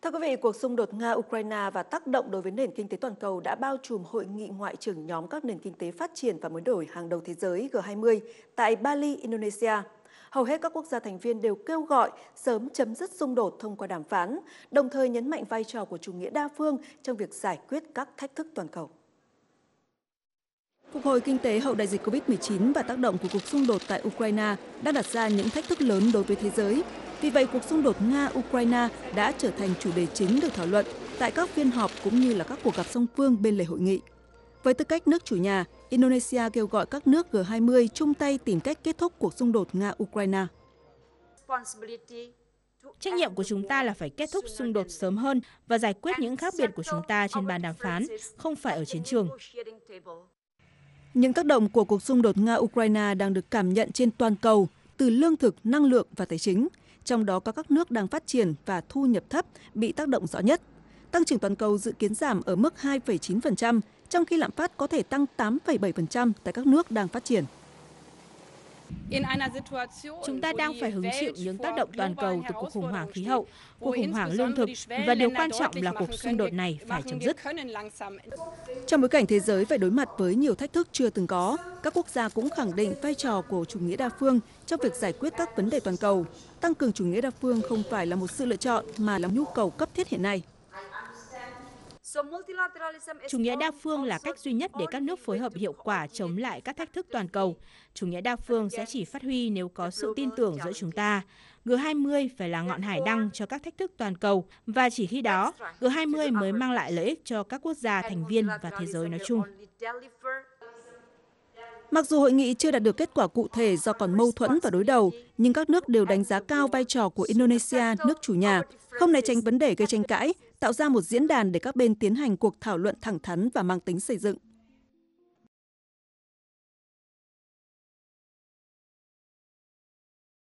Thưa quý vị, cuộc xung đột Nga-Ukraine và tác động đối với nền kinh tế toàn cầu đã bao trùm hội nghị ngoại trưởng nhóm các nền kinh tế phát triển và mới nổi hàng đầu thế giới G20 tại Bali, Indonesia. Hầu hết các quốc gia thành viên đều kêu gọi sớm chấm dứt xung đột thông qua đàm phán, đồng thời nhấn mạnh vai trò của chủ nghĩa đa phương trong việc giải quyết các thách thức toàn cầu. Phục hồi kinh tế hậu đại dịch Covid-19 và tác động của cuộc xung đột tại Ukraine đã đặt ra những thách thức lớn đối với thế giới. Vì vậy, cuộc xung đột Nga-Ukraine đã trở thành chủ đề chính được thảo luận tại các phiên họp cũng như là các cuộc gặp song phương bên lề hội nghị. Với tư cách nước chủ nhà, Indonesia kêu gọi các nước G20 chung tay tìm cách kết thúc cuộc xung đột Nga-Ukraine. Trách nhiệm của chúng ta là phải kết thúc xung đột sớm hơn và giải quyết những khác biệt của chúng ta trên bàn đàm phán, không phải ở chiến trường. Những tác động của cuộc xung đột Nga-Ukraine đang được cảm nhận trên toàn cầu, từ lương thực, năng lượng và tài chính. Trong đó có các nước đang phát triển và thu nhập thấp bị tác động rõ nhất. Tăng trưởng toàn cầu dự kiến giảm ở mức 2,9%, trong khi lạm phát có thể tăng 8,7% tại các nước đang phát triển. Chúng ta đang phải hứng chịu những tác động toàn cầu từ cuộc khủng hoảng khí hậu, cuộc khủng hoảng lương thực và điều quan trọng là cuộc xung đột này phải chấm dứt. Trong bối cảnh thế giới phải đối mặt với nhiều thách thức chưa từng có, các quốc gia cũng khẳng định vai trò của chủ nghĩa đa phương trong việc giải quyết các vấn đề toàn cầu. Tăng cường chủ nghĩa đa phương không phải là một sự lựa chọn mà là nhu cầu cấp thiết hiện nay. Chủ nghĩa đa phương là cách duy nhất để các nước phối hợp hiệu quả chống lại các thách thức toàn cầu. Chủ nghĩa đa phương sẽ chỉ phát huy nếu có sự tin tưởng giữa chúng ta. G20 phải là ngọn hải đăng cho các thách thức toàn cầu và chỉ khi đó, G20 mới mang lại lợi ích cho các quốc gia thành viên và thế giới nói chung. Mặc dù hội nghị chưa đạt được kết quả cụ thể do còn mâu thuẫn và đối đầu, nhưng các nước đều đánh giá cao vai trò của Indonesia, nước chủ nhà, không né tránh vấn đề gây tranh cãi, tạo ra một diễn đàn để các bên tiến hành cuộc thảo luận thẳng thắn và mang tính xây dựng.